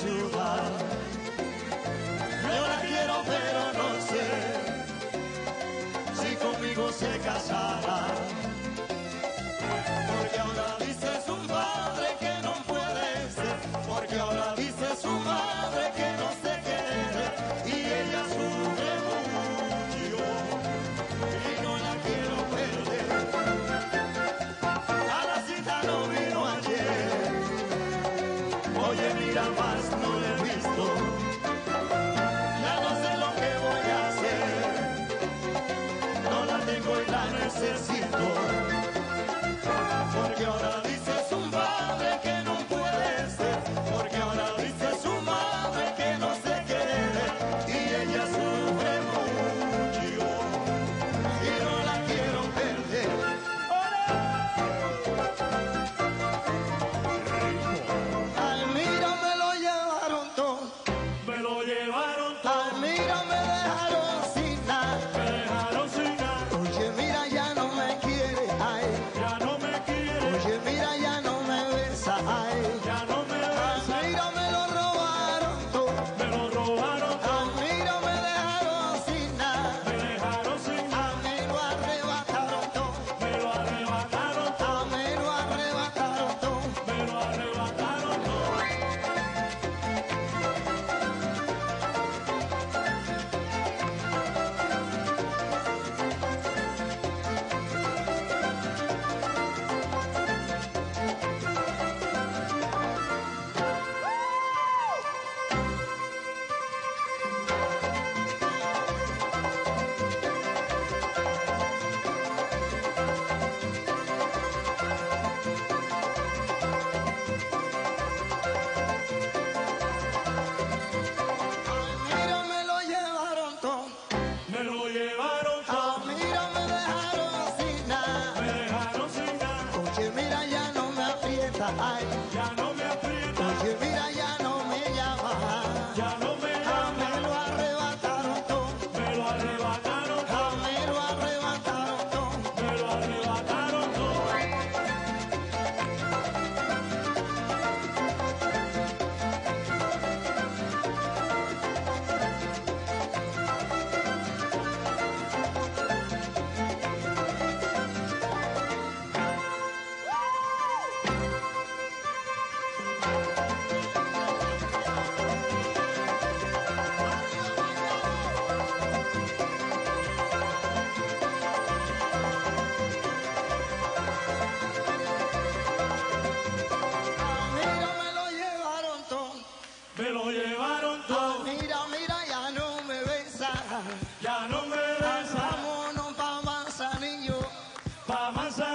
ciudad. Yo la quiero pero no sé si conmigo se casará. Porque ahora dice su madre que no puede ser, porque ahora dice su madre que no se quiere y ella sufre mucho y no la quiero perder. A la cita no vino ayer, oye mira más no le he visto, ya no sé lo que voy a hacer, no la tengo y la necesito. Porque ahora dice su madre que no puede ser, porque ahora dice su madre que no se quiere y ella sufre mucho y no la quiero perder. Ay, mira, me lo llevaron todo, Me lo llevaron todo, ay, mira, me dejaron sin nada, me dejaron sin nada, oye, mira, ya no me quiere, ay, ya no me quiere, oye, mira, ya no me besa, ay, ya no me ay, besa, mira, me lo robaron todo. me lo robaron A todo, mí no me dejaron sin nada, me dejaron sin a nada, mí lo arrebataron todo, me lo arrebataron todo, a mí lo arrebataron todo. me lo arrebataron todo. Mira, me lo llevaron todo, Me lo llevaron a todo, mí no me dejaron sin nada. me dejaron sin nada, Oye, mira, ya no me aprieta, ay, ya no me aprieta, oye, mira, ya no me llama, ya no me a mí llama, lo arrebataron todo, me lo arrebataron a todo, mí lo arrebataron todo. me lo arrebataron todo. A mí no me lo llevaron todo, Me lo llevaron a todo, mira, mira, ya no me besa. ya no me besa, Vámonos pa' Manzanillo, pa' Manzanillo.